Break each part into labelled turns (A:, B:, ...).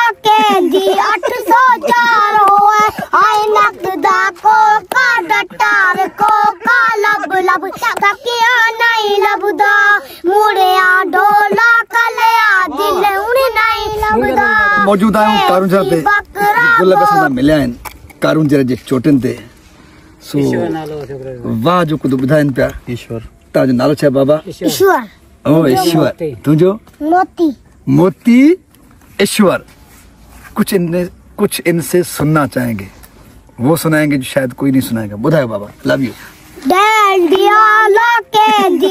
A: केंदी 804 होए आए नकदा को का डटार को का लब लब तकिया नहीं लबदा मुड़िया ढोला कलिया दिल उन नहीं लबदा
B: मौजूद आयो कारून जरते गुल्ला बसंदा मिलिया आहिनि कारून जरे जे चोटिन ते सो वाह जो कुछ बुधाइन पिया ईश्वर ताजो नालो छे बाबा
A: ईश्वर
B: ओ ईश्वर तुझो
A: मोती
B: मोती ईश्वर कुछ इनसे सुनना चाहेंगे वो सुनाएंगे जो शायद कोई नहीं सुनाएगा बुधायो बाबा लव यू
A: डैंडिया केंदी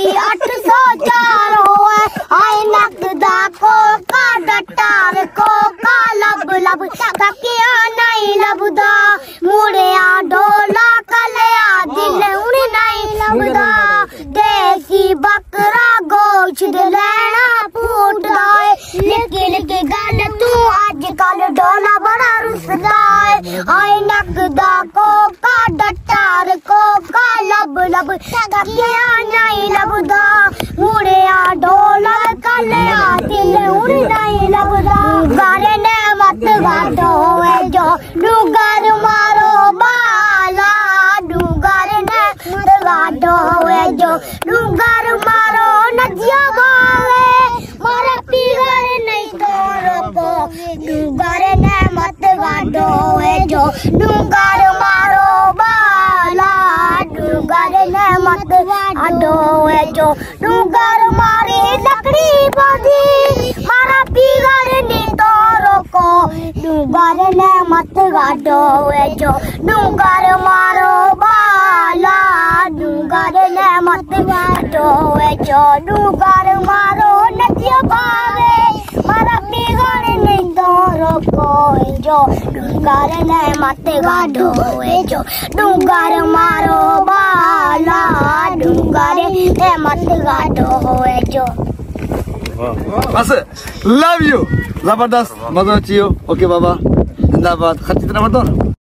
A: 804 होए आए नकदा को का डटार को का लब लब तकिया नहीं लबदा मुड़िया ढोला कलिया दिल उन नहीं लबदा देसी बकरा गोश्त लेना फूटदा लिख गल तू आजकल ढोला बड़ा रुसदा आए नकदा को का डटार को का लब लब तकिया नहीं लबदा मुड़िया ढोला कलिया दिल उन नहीं लबदा गारे ने मत गाटो है जो डूगर मारो बाला डूगर ने मत गाटो है जो डूगर मारो नदिया बावे मारा पीगर नहीं तोरो को डूगर ने मत गाटो है जो डूगर मारो बाला डूगर ने मत गाटो है जो डूगर मारे लकड़ी बांधी मारा पीगर नहीं तोरो को डूगर ने मत गाटो है जो डूगर मारो बाला डूगर ने मत गाटो है जो डूगर मारो नदिया बावे मारा पीगर नहीं तोरो को जो डूगर ने मत गाटो है जो डूगर मारो बाला डूगर ने मत गाटो है जो
B: बस लव यू जबरदस्त मजा चाहिए ओके बाबा जिंदाबाद खर्ची तरह मत दो